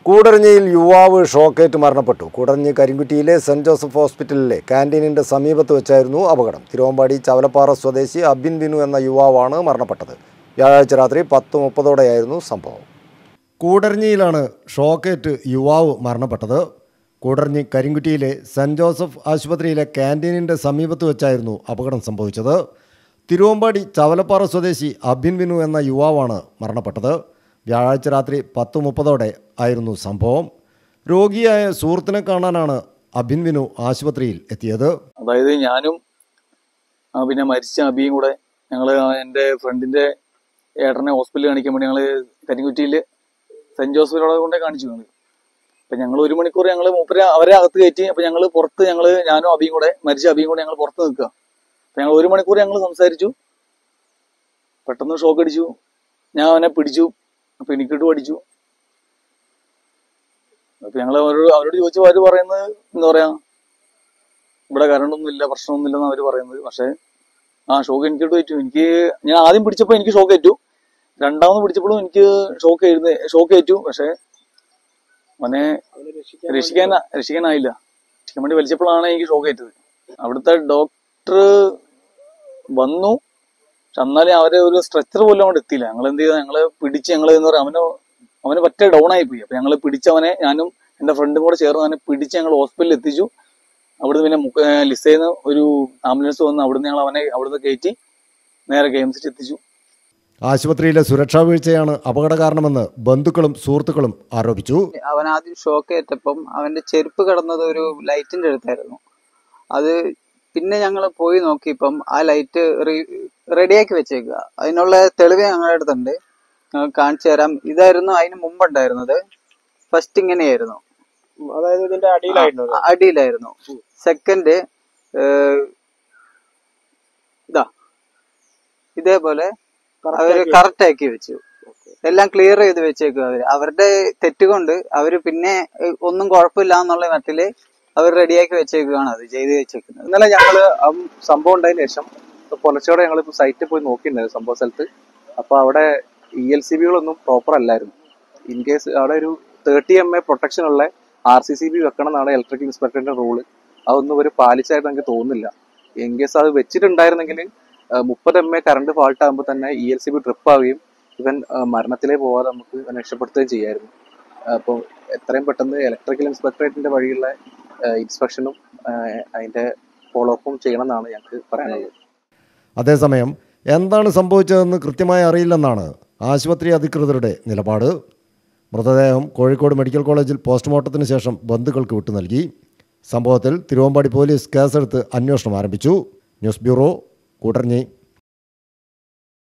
കൂടരഞ്ഞിയിൽ യുവാവ് ഷോക്കേറ്റ് മരണപ്പെട്ടു. കൂടരഞ്ഞി കരിങ്കുറ്റിയിലെ സെന്റ് ജോസഫ് ഹോസ്പിറ്റലിലെ ക്യാൻറ്റീനിൻ്റെ സമീപത്ത് വെച്ചായിരുന്നു അപകടം. തിരുവമ്പാടി ചവലപ്പാറ സ്വദേശി അബിൻ ബിനു എന്ന യുവാവാണ് മരണപ്പെട്ടത്. വ്യാഴാഴ്ച രാത്രി 10:30 സംഭവം. കൂടരഞ്ഞിയിലാണ് ഷോക്കേറ്റ് യുവാവ് മരണപ്പെട്ടത്. കൂടരഞ്ഞി കരിങ്കുറ്റിയിലെ സെന്റ് ജോസഫ് ആശുപത്രിയിലെ ക്യാൻറ്റീനിൻ്റെ സമീപത്ത് വെച്ചായിരുന്നു അപകടം സംഭവിച്ചത്. തിരുവമ്പാടി ചവലപ്പാറ സ്വദേശി അബിൻ ബിനു എന്ന യുവാവാണ് മരണപ്പെട്ടത്. വ്യാഴാഴ്ച രാത്രി 10:30 സംഭവം. രോഗിയായ സുഹൃത്തിനെ കാണാനാണ് അബിൻ ബിനു ആശുപത്രിയിൽ എത്തിയത്. അതായത് ഞാനും പിന്നെ മരിച്ച അബിയും കൂടെ ഞങ്ങൾ എൻ്റെ ഫ്രണ്ടിൻ്റെ ഏട്ടനെ ഹോസ്പിറ്റലിൽ കാണിക്കാൻ വേണ്ടി ഞങ്ങൾ കരിങ്കുറ്റിയിൽ സെൻറ്റ് ജോസഫിനോടെ കൊണ്ടേ കാണിച്ചു. അപ്പം ഞങ്ങൾ 1 മണിക്കൂർ ഞങ്ങൾ മൂപ്പര് അവരെ അകത്ത് കയറ്റി. അപ്പം ഞങ്ങൾ പുറത്ത് ഞാനും അബിയും കൂടെ മരിച്ച അബിയും കൂടെ ഞങ്ങൾ പുറത്ത് നിൽക്കുക. അപ്പം ഞങ്ങൾ 1 മണിക്കൂർ ഞങ്ങൾ സംസാരിച്ചു. പെട്ടെന്ന് ഷോക്ക് അടിച്ചു. ഞാൻ അവനെ പിടിച്ചു. അപ്പം എനിക്കിട്ട് പഠിച്ചു. അപ്പം ഞങ്ങൾ അവരോട് ചോദിച്ചപ്പോൾ അവർ പറയുന്നത് എന്താ പറയാ, ഇവിടെ കരണ്ടൊന്നുമില്ല, പ്രശ്നമൊന്നുമില്ലെന്ന് അവർ പറയുന്നത്. പക്ഷെ ഷോക്ക് എനിക്കിട്ട് പറ്റു. ഞാൻ ആദ്യം പിടിച്ചപ്പോൾ എനിക്ക് ഷോക്ക് ഏറ്റു. രണ്ടാമത് പിടിച്ചപ്പോഴും എനിക്ക് ഷോക്ക് ഏറ്റു. പക്ഷെ അവനെ രക്ഷിക്കാനായില്ല. രക്ഷിക്കാൻ വേണ്ടി വലിച്ചപ്പോഴാണ് എനിക്ക് ഷോക്ക് ഏറ്റത്. അവിടുത്തെ ഡോക്ടർ വന്നു. പക്ഷെ എന്നാലും അവരെ ഒരു സ്ട്രെച്ചർ പോലും അവിടെ എത്തിയില്ല. ഞങ്ങൾ എന്ത് ചെയ്താൽ ഞങ്ങള് പിടിച്ച് എന്താ പറയുക, അവന് പറ്റേ ഡൗൺ ആയി പോയി. അപ്പൊ ഞങ്ങൾ പിടിച്ചവനെ, ഞാനും എൻ്റെ ഫ്രണ്ടും കൂടെ ചേർന്ന് അവനെ പിടിച്ച് ഞങ്ങൾ ഹോസ്പിറ്റലിൽ എത്തിച്ചു. അവിടുന്ന് പിന്നെ ലിസേന്ന് ഒരു ആംബുലൻസ് വന്ന് അവിടുന്ന് ഞങ്ങൾ അവനെ അവിടുന്ന് കയറ്റി നേരെ KMC എത്തിച്ചു. ആശുപത്രിയിലെ സുരക്ഷാ വീഴ്ചയാണ് അപകട കാരണമെന്ന് ബന്ധുക്കളും സുഹൃത്തുക്കളും ആരോപിച്ചു. അവൻ ആദ്യം ഷോക്ക് ഏറ്റപ്പം അവന്റെ ചെരുപ്പ് കിടന്നത് ഒരു ലൈറ്റിന്റെ അടുത്തായിരുന്നു. അത് പിന്നെ ഞങ്ങൾ പോയി നോക്കിയപ്പം ആ ലൈറ്റ് റെഡിയാക്കി വെച്ചേക്കുക. അതിനുള്ള തെളിവ് ഞങ്ങളുടെ അടുത്തുണ്ട്, കാണിച്ചു തരാം. ഇതായിരുന്നു അതിന് മുമ്പുണ്ടായിരുന്നത്. ഫസ്റ്റ് ഇങ്ങനെയായിരുന്നു, അതായത് ഇതിന്റെ അടിയിലായിരുന്നു. സെക്കൻഡ് ഇതേപോലെ അവര് കറക്റ്റ് ആക്കി വെച്ചു. എല്ലാം ക്ലിയർ ചെയ്ത് വെച്ചേക്കുക. അവരുടെ തെറ്റുകൊണ്ട് അവര് പിന്നെ ഒന്നും കുഴപ്പമില്ല എന്നുള്ള മട്ടില് അവർ റെഡിയാക്കി വെച്ചേക്കുകയാണ് അത് ചെയ്ത് വെച്ചേക്കുന്നത്. ഇന്നലെ ഞങ്ങള് സംഭവം ഉണ്ടായതിനു ശേഷം പുലർച്ചയോടെ ഞങ്ങളിപ്പോ സൈറ്റിൽ പോയി നോക്കിയിട്ടുണ്ടായിരുന്നു സംഭവ സ്ഥലത്ത്. അപ്പൊ അവിടെ ELCBകളൊന്നും പ്രോപ്പർ അല്ലായിരുന്നു. ഇൻ കേസ് അവിടെ ഒരു 30 MA പ്രൊട്ടക്ഷൻ ഉള്ള RCCB വെക്കണം എന്നാണ് ഇലക്ട്രിക്കൽ ഇൻസ്പെക്ടറിന്റെ റൂള്. അതൊന്നും ഒരു പാലിച്ചായിട്ട് എനിക്ക് തോന്നുന്നില്ല. ഇൻ കേസ് അത് വെച്ചിട്ടുണ്ടായിരുന്നെങ്കിൽ 30 MA കറണ്ട് ഫാൾട്ട് ആകുമ്പോൾ തന്നെ ELCB ട്രിപ്പ് ആവുകയും ഇവൻ മരണത്തിലേ പോവാതെ നമുക്ക് രക്ഷപ്പെടുത്തുകയും ചെയ്യായിരുന്നു. അപ്പോൾ എത്രയും പെട്ടെന്ന് ഇലക്ട്രിക്കൽ ഇൻസ്പെക്ടറേറ്റിന്റെ വഴിയുള്ള ഇൻസ്പെക്ഷനും അതിന്റെ ഫോളോ അപ്പും ചെയ്യണം എന്നാണ് ഞങ്ങൾക്ക് പറയാനുള്ളത്. അതേസമയം എന്താണ് സംഭവിച്ചതെന്ന് കൃത്യമായി അറിയില്ലെന്നാണ് ആശുപത്രി അധികൃതരുടെ നിലപാട്. മൃതദേഹം കോഴിക്കോട് മെഡിക്കൽ കോളേജിൽ പോസ്റ്റ്മോർട്ടത്തിന് ശേഷം ബന്ധുക്കൾക്ക് വിട്ടു നൽകി. സംഭവത്തിൽ തിരുവമ്പാടി പോലീസ് കേസെടുത്ത് അന്വേഷണം ആരംഭിച്ചു. News bureau, Koodaranji.